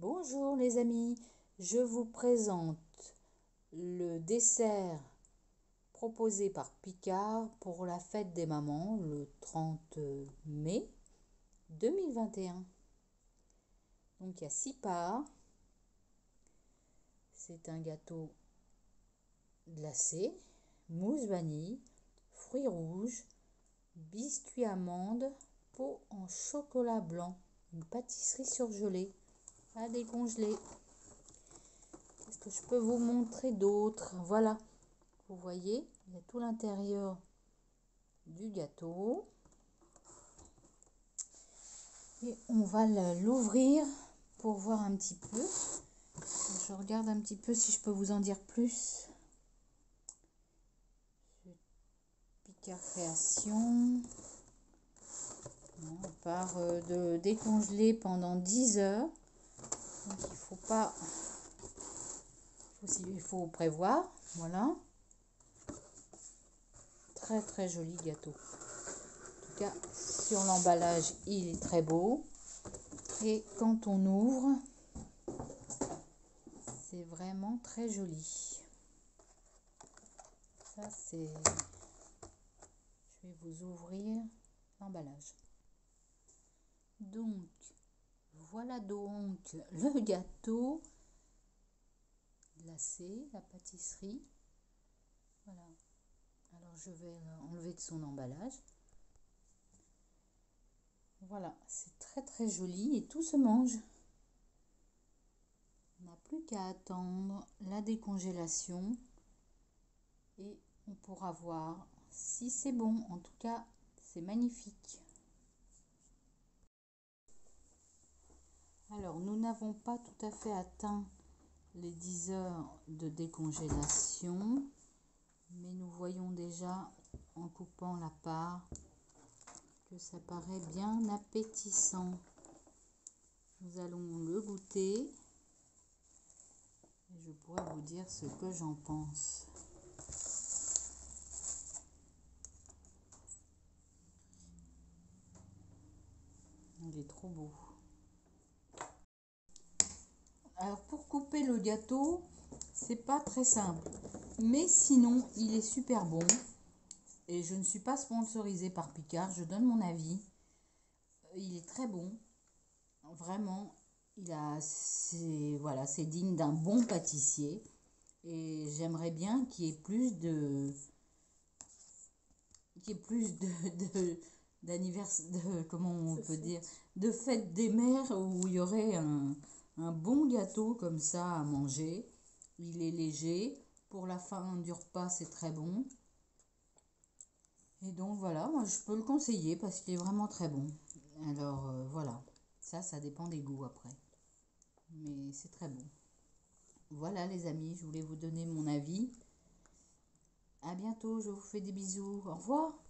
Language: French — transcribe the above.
Bonjour les amis, je vous présente le dessert proposé par Picard pour la fête des mamans le 30 mai 2021. Donc il y a 6 parts. C'est un gâteau glacé, mousse vanille, fruits rouges, biscuits amandes, pot en chocolat blanc, une pâtisserie surgelée à décongeler. Qu'est-ce que je peux vous montrer d'autre? Voilà, vous voyez, il y a tout l'intérieur du gâteau. Et on va l'ouvrir pour voir un petit peu. Je regarde un petit peu si je peux vous en dire plus. Picard Création. On part de décongeler pendant 10 heures. Donc il faut pas... Il faut prévoir. Voilà. Très très joli gâteau. En tout cas, sur l'emballage, il est très beau. Et quand on ouvre, c'est vraiment très joli. Ça, c'est... Je vais vous ouvrir l'emballage. Donc, voilà donc le gâteau glacé, la pâtisserie. Voilà. Alors, je vais enlever de son emballage. Voilà, c'est très très joli et tout se mange. On n'a plus qu'à attendre la décongélation et on pourra voir si c'est bon. En tout cas, c'est magnifique. Alors, nous n'avons pas tout à fait atteint les 10 heures de décongélation, mais nous voyons déjà en coupant la part que ça paraît bien appétissant. Nous allons le goûter et je pourrai vous dire ce que j'en pense. Il est trop beau. Alors pour couper le gâteau, c'est pas très simple, mais sinon il est super bon. Et je ne suis pas sponsorisée par Picard, je donne mon avis. Il est très bon, vraiment. Voilà, c'est digne d'un bon pâtissier. Et j'aimerais bien qu'il y ait plus d'anniversaire, comment on peut dire, de fête des mères où il y aurait un bon gâteau comme ça à manger. Il est léger. Pour la fin du repas, c'est très bon. Et donc voilà, moi je peux le conseiller parce qu'il est vraiment très bon. Alors voilà, ça dépend des goûts après. Mais c'est très bon. Voilà les amis, je voulais vous donner mon avis. À bientôt, je vous fais des bisous. Au revoir.